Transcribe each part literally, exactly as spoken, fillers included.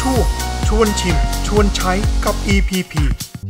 ช่วงชวนชิมชวนใช้กับ อี พี พี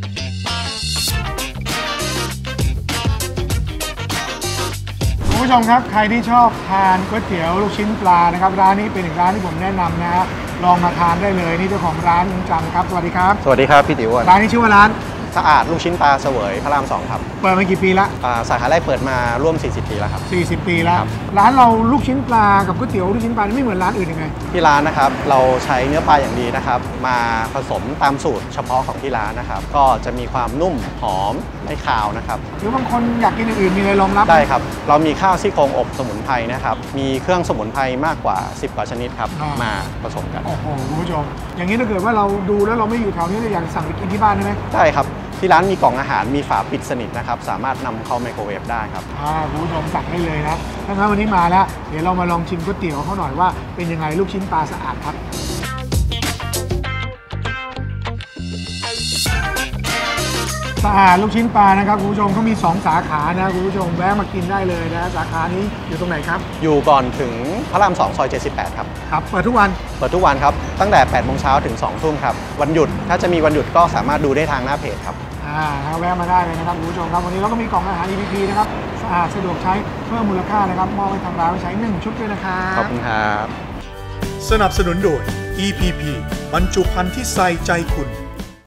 คุณผู้ชมครับใครที่ชอบทานก๋วยเตี๋ยวลูกชิ้นปลานะครับร้านนี้เป็นอีกร้านที่ผมแนะนำนะฮะลองมาทานได้เลยนี่เจ้าของร้านลุงจันครับสวัสดีครับสวัสดีครับพี่ติ๋วร้านนี้ชื่อว่าร้านสะอาดลูกชิ้นปลาเสวยพระรามสองครับเปิดมากี่ปีละสาขาแรกเปิดมาร่วมสี่สิบปีแล้วครับสี่สิบปีแล้วร้านเราลูกชิ้นปลากับก๋วยเตี๋ยวลูกชิ้นปลาไม่เหมือนร้านอื่นยังไงที่ร้านนะครับเราใช้เนื้อปลาอย่างดีนะครับมาผสมตามสูตรเฉพาะของที่ร้านนะครับก็จะมีความนุ่มหอมไม่คาวนะครับหรือบางคนอยากกินอย่างอื่นมีอะไรรองรับได้ครับเรามีข้าวซี่โครงอบสมุนไพรนะครับมีเครื่องสมุนไพรมากกว่าสิบกว่าชนิดครับมาผสมกันโอ้โหคุณผู้ชมอย่างนี้ถ้าเกิดว่าเราดูแล้วเราไม่อยู่แถวนี้เราอยากสั่งไปกินที่บ้านได้ไหมได้ครับที่ร้านมีกล่องอาหารมีฝาปิดสนิทนะครับสามารถนำเข้าไมโครเวฟได้ครับคุณผู้ชมสั่งได้เลยนะถ้างั้นวันนี้มาแล้วเดี๋ยวเรามาลองชิมก๋วยเตี๋ยวเขาหน่อยว่าเป็นยังไงลูกชิ้นปลาสะอาดครับสะอาดลูกชิ้นปลานะครับคุณผู้ชมเขามีสองสาขานะคุณผู้ชมแวะมากินได้เลยนะสาขานี้อยู่ตรงไหนครับอยู่ก่อนถึงพระรามสองซอยเจ็ดสิบแปดครับครับเปิดทุกวันเปิดทุกวันครับตั้งแต่แปดโมงเช้าถึงสองทุ่มครับวันหยุดถ้าจะมีวันหยุดก็สามารถดูได้ทางหน้าเพจครับอ่าแวะมาได้เลยนะครับคุณผู้ชมครับวันนี้เราก็มีกล่องอาหาร อี พี พี นะครับสะอาดสะดวกใช้เพิ่มมูลค่านะครับมอบให้ทางร้านไว้ใช้หนึ่งชุดด้วยนะครับขอบคุณครับสนับสนุนโดย อี พี พี บรรจุภัณฑ์ที่ใส่ใจคุณ